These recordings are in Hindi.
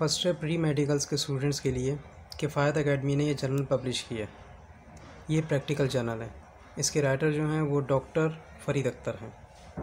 फर्स्ट ईयर प्री मेडिकल्स के स्टूडेंट्स के लिए किफ़ायत एकेडमी ने ये जर्नल पब्लिश किया। ये प्रैक्टिकल जर्नल है। इसके राइटर जो हैं वो डॉक्टर फरीद अख्तर हैं।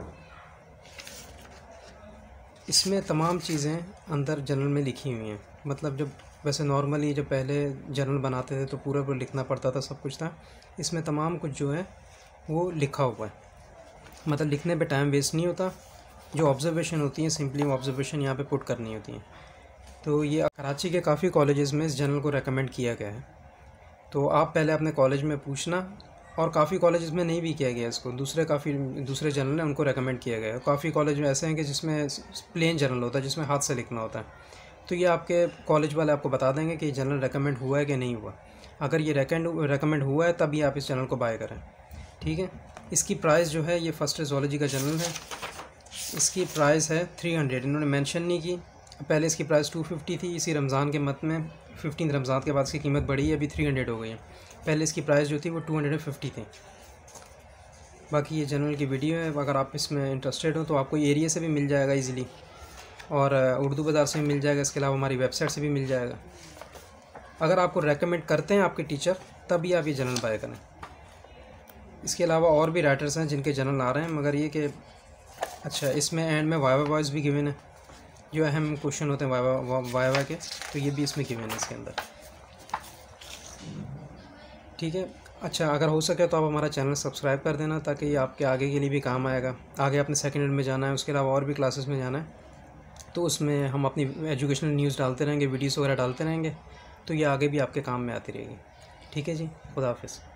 इसमें तमाम चीज़ें अंदर जर्नल में लिखी हुई हैं। मतलब जब वैसे नॉर्मली जब पहले जर्नल बनाते थे तो पूरा लिखना पड़ता था, सब कुछ था। इसमें तमाम कुछ जो है वो लिखा हुआ है। मतलब लिखने पे टाइम वेस्ट नहीं होता। जो ऑब्जर्वेशन होती हैं सिंपली वो ऑब्जर्वेशन यहाँ पे पुट करनी होती हैं। तो ये कराची के काफ़ी कॉलेजेस में इस जर्नल को रेकमेंड किया गया है। तो आप पहले अपने कॉलेज में पूछना, और काफ़ी कॉलेजेस में नहीं भी किया गया इसको, दूसरे जर्नल है उनको रेकमेंड किया गया है। काफ़ी कॉलेज में ऐसे हैं कि जिसमें प्लेन जर्नल होता है, जिसमें हाथ से लिखना होता है। तो ये आपके कॉलेज वाले आपको बता देंगे कि ये जर्नल रेकमेंड हुआ है कि नहीं हुआ। अगर ये रेकमेंड हुआ है तब ये आप इस जर्नल को बाय करें, ठीक है। इसकी प्राइस जो है, ये फर्स्ट ईयर ज़ूलॉजी का जर्नल है, इसकी प्राइस है 300। इन्होंने मेंशन नहीं की। पहले इसकी प्राइस 250 थी। इसी रमज़ान के मत में 15 रमज़ान के बाद इसकी कीमत बढ़ी है, अभी 300 हो गई है। पहले इसकी प्राइस जो थी वो 250 थी। बाकी ये जर्नल की वीडियो है, अगर आप इसमें इंटरेस्टेड हो तो आपको एरिया से भी मिल जाएगा इजीली, और उर्दू बाज़ार से भी मिल जाएगा। इसके अलावा हमारी वेबसाइट से भी मिल जाएगा। अगर आपको रेकमेंड करते हैं आपके टीचर तभी आप ये जर्नल बाय करें। इसके अलावा और भी राइटर्स हैं जिनके जर्नल आ रहे हैं, मगर ये कि अच्छा, इसमें एंड में वाइवा वॉइस भी गिवन है। जो अहम क्वेश्चन होते हैं वाइवा के, तो ये भी इसमें गिवन है इसके अंदर, ठीक है। अच्छा, अगर हो सके तो आप हमारा चैनल सब्सक्राइब कर देना, ताकि ये आपके आगे के लिए भी काम आएगा। आगे आपने सेकेंड ईयर में जाना है, उसके अलावा और भी क्लासेस में जाना है, तो उसमें हम अपनी एजुकेशनल न्यूज़ डालते रहेंगे, वीडियोस वगैरह डालते रहेंगे, तो ये आगे भी आपके काम में आती रहेगी। ठीक है जी, खुदा हाफिज़।